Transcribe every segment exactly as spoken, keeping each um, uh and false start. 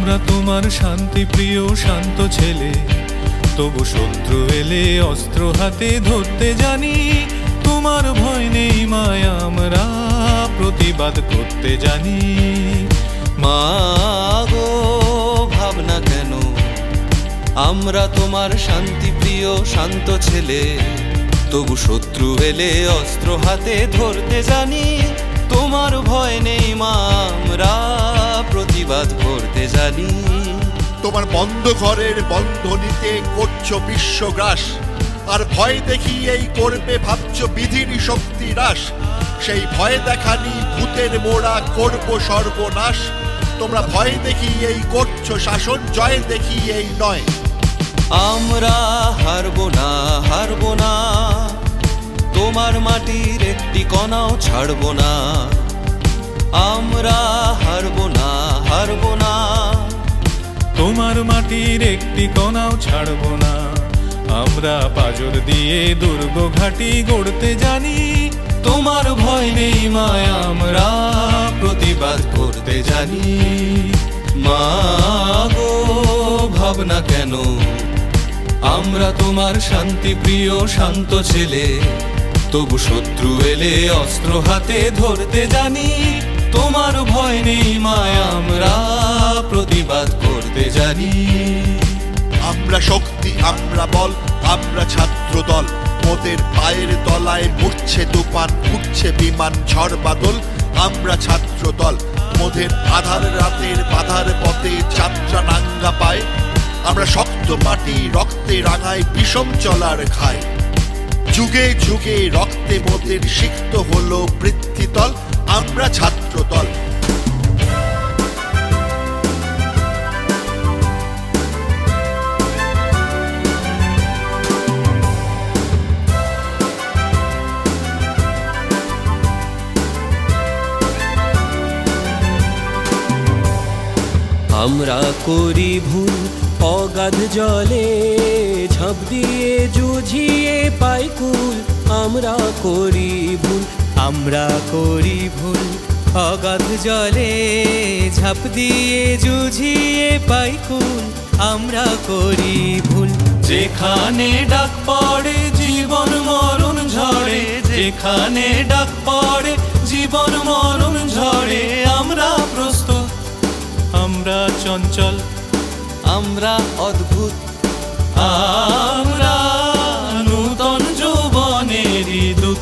আমরা তোমার শান্তি প্রিয় শান্ত ছেলে, তবু শত্রু এলে অস্ত্র হাতে ধরতে জানি। তোমার ভয় নেই মায়া, আমরা প্রতিবাদ করতে জানি। মা গো ভাবনা কেন, আমরা তোমার শান্তি প্রিয় শান্ত ছেলে, তবু শত্রু এলে অস্ত্র হাতে ধরতে জানি। তোমার ভয় নেই মা, আমরা প্রতিবাদ করতে জানি। তোমার বন্ধ ঘরের বন্ধনীতে করছো বিশ্বগ্রাস, আর ভয় দেখিয়েই করবে ভাবছো বিধির শক্তি হ্রাস। সেই ভয় দেখানি ভূতের মোড়া করব সর্বনাশ। তোমরা ভয় দেখিয়েই করছো শাসন, জয় দেখিয়েই নয়। আমরা হারবো না, হারবো না, তোমার মাটির একটি কণাও ছাড়বো না। আমরা হারবো না, হারবো না, তোমার মাটির একটি কণাও ছাড়বো না। আমরা পাজর দিয়ে দুর্গ ঘাটি গড়তে জানি। তোমার ভয় নেই মায়া, আমরা প্রতিবাদ করতে জানি। মা গো ভাবনা কেন, আমরা তোমার শান্তি প্রিয় শান্ত ছেলে, তবু শত্রু এলে অস্ত্র হাতে ধরতে জানি। তোমার ভয় নেই মায়া, আমরা প্রতিবাদ করতে জানি। আমরা শক্তি, আমরা বল, আমরা ছাত্র দল। মোদের পায়ের তলায় মুড়ছে তুফান, উঠছে বিমান ঝড় বাদল। আমরা ছাত্র দল, মোদের আধার রাতের বাধার পথে যাত্রা নাঙ্গা পায়। আমরা শক্ত মাটি রক্তে রাঙায় বিষম চলার খায়। যুগে যুগে রক্তে মোদের সিক্ত হলো বৃত্তিতল। আমরা ছাত্র দল। আমরা করি ভুল অগাধ জলে, ঝাঁপ দিয়ে জুঝিয়ে পাই কুল। আমরা করি ভুল, আমরা করি ভুল অগাধ জলে, ঝাঁপ দিয়ে জুঝিয়ে পাই কুল। আমরা করি ভুল। যেখানে ডাক পড়ে জীবন মরণ ঝড়ে, যেখানে ডাক পড়ে জীবন মরণ ঝড়ে, আমরা প্রস্তুত, আমরা চঞ্চল, আমরা অদ্ভুত, আমরা নূতন যৌবনেরই দূত।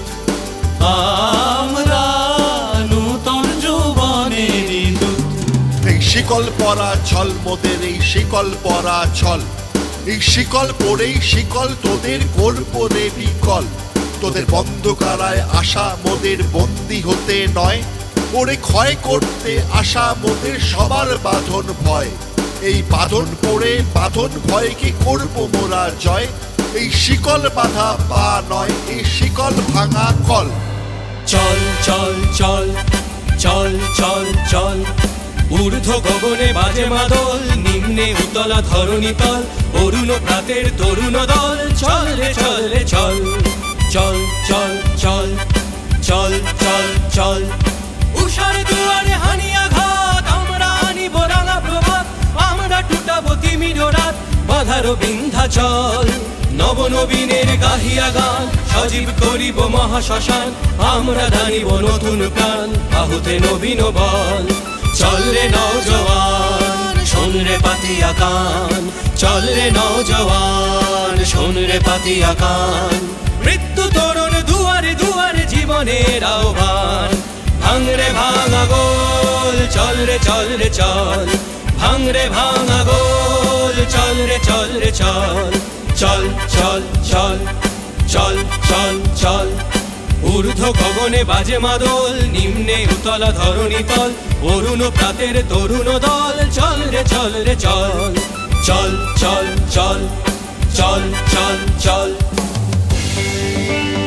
আমরা নূতন যৌবনেরই দূত। এই শিকল পরা ছল মোদের, এই শিকল পরা ছল। এই শিকল পরেই শিকল তোদের করব রে বিকল। তোদের বন্ধ কারায় আশা মোদের বন্দি হতে নয়, ওরে ক্ষয় করতে আসা মোদের সবার বাঁধন ভয়। এই বাঁধন পড়ে বাঁধন ভয়কে করব মোরা জয়। এই শিকল বাঁধা পা নয়, এই শিকল ভাঙা কল। চল চল চল চল চল চল, ঊর্ধ্ব গগনে বাজে মাদল, নিম্নে উতলা ধরণী তল। অরুণ প্রাতের তরুণ দল, চল রে চল রে চল। চল চল চল চল চল চল, উষার দুয়ারে হানি আঘাত, আমরা আনিব রাঙা প্রভাত। আমরা টুটাবো তিমির রাত, বাধারো বিন্ধ্যাচল। নবনবীনের গাহিয়া গান, সজীব করিব মহাশ্মশান। আমরা দানিব নতুন প্রাণ, বাহুতে নবীন বল। চল রে নওজওয়ান, শোন রে পাতিয়া কান। চল রে নওজওয়ান, শোন রে পাতিয়া কান। মৃত্যু তরুণ দুয়ারে দুয়ারে জীবনের আহ্বান। ভাঙ রে ভাঙা গোল, চল রে চল রে চল। ভাঙ রে ভাঙা গোল, চল রে চল রে চল। চল চল চল চল চল চল, ঊর্ধ্ব গগনে বাজে মাদল, নিম্নে উতলা ধরণী তল। অরুণ প্রাতের তরুণ দল, চল রে চল রে চল। চল চল চল চল চল চল।